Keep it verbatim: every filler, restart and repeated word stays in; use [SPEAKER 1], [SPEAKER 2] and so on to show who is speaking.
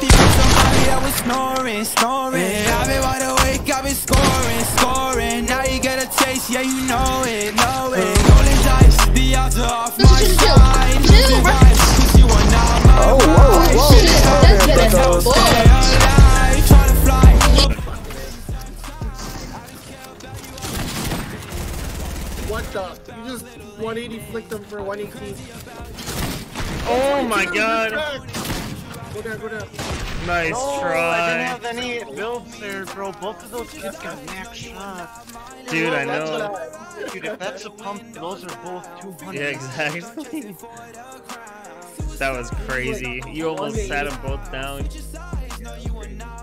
[SPEAKER 1] somebody that was snoring, snoring. And I've been wide awake, I've been scoring, scoring. Now you get a taste, yeah, you know it, know it. Rolling dice, the odds are off my side. Losing vibes, cause you are not my
[SPEAKER 2] Oh, whoa, whoa.
[SPEAKER 1] Stay alive, try to fly.
[SPEAKER 3] What the? You just one eighty flicked them for one eighteen.
[SPEAKER 4] Oh my god.
[SPEAKER 3] Go down, go down.
[SPEAKER 4] Nice
[SPEAKER 5] No,
[SPEAKER 4] try.
[SPEAKER 5] I didn't have any builds there, bro. Both of those kids got max shot.
[SPEAKER 4] Dude, I
[SPEAKER 5] That's
[SPEAKER 4] know.
[SPEAKER 5] a- dude, if that's a pump, those are both two hundred.
[SPEAKER 4] Yeah, exactly. That was crazy. You almost sat them both down.